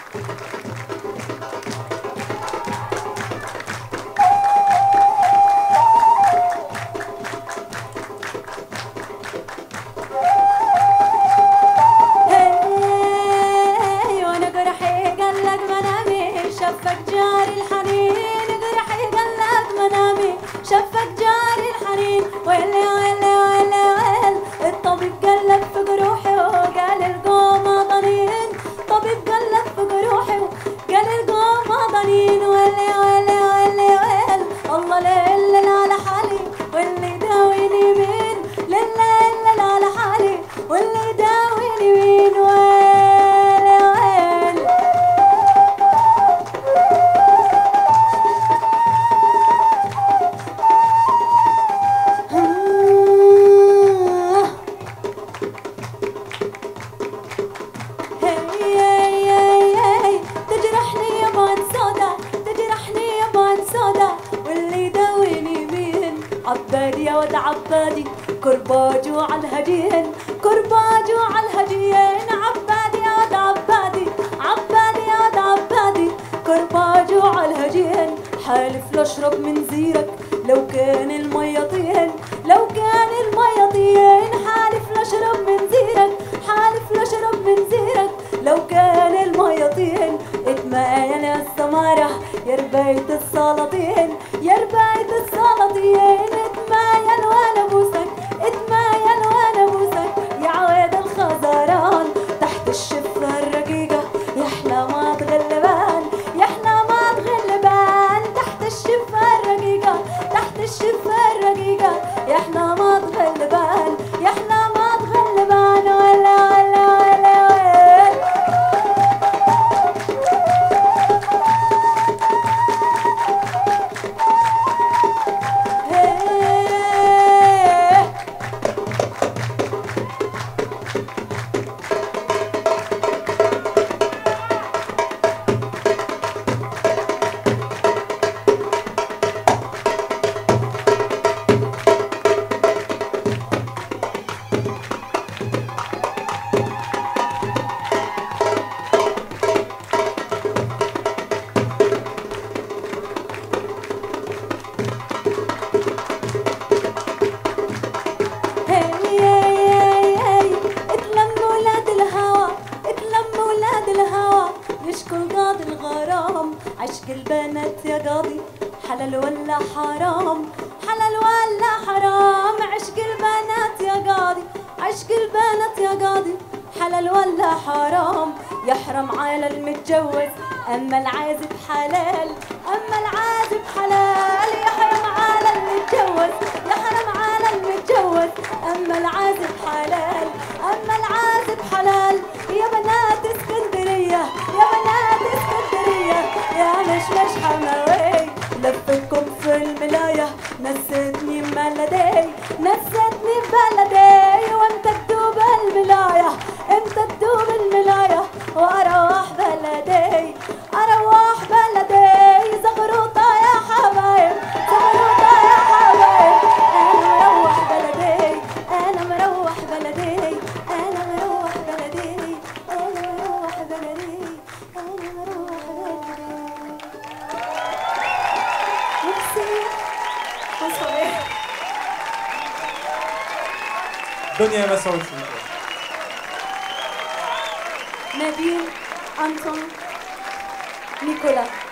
شفك جاري الحنين جرحي قلك منامي شفك جاري الحنين ويلي ويلي ويلي ويل الطبيب قلب في جروحي وقال القوم ضنين طبيب قلب في جروحي وقال القوم ضنين ويلي ويلي ويلي ويل الله ليل على حالي واللي يداويني مين ليل على حالي واللي يداويني مين عبادي يا ود عبادي كرباجو على الهدين كرباجو على الهدين عبادي يا ود عبادي عبادي يا ود عبادي كرباجو على الهدين حالف لاشرب من زيرك لو كان المية طين لو كان المية طين حالف لاشرب من زيرك حالف لاشرب من زيرك لو كان المية طين اتمايل يا السمارة يا رباية السلاطين يا رباية السلاطين اتمايل وانا بوسك اتمايل وانا بوسك يا عواد الخزران تحت الشفة الرقيقة يا احلى ما تغلبان يا احلى ما تغلبان تحت الشفة الرقيقة تحت الشفة الرقيقة يا احلى ما تغلبان يا احلى ما تغلبان ولا ولا ولا ولا عشق البنات يا قاضي حلال ولا حرام حلال ولا حرام عشق البنات يا قاضي عشق البنات يا قاضي حلال ولا حرام يحرم على المتجوز أما العازب حلال أما العازب حلال يحرم على المتجوز يحرم على المتجوز أما العازب حلال أما العازب حلال يا بنات اسكندرية يا بنات اسكندرية يا مش حماوي لفتكم في الملاية نسيتني ببلدي نسيتني ببلدي وانت تدوب الملاية انت تدوب الملاية واروح بلدي اروح بلدي زغروطة يا حبايب زغروطة يا حبايب انا مروح بلدي انا مروح بلدي انا مروح بلدي انا مروح بلدي انا مروح بلدي دنيا مسعود نبيل أنطون نيكولا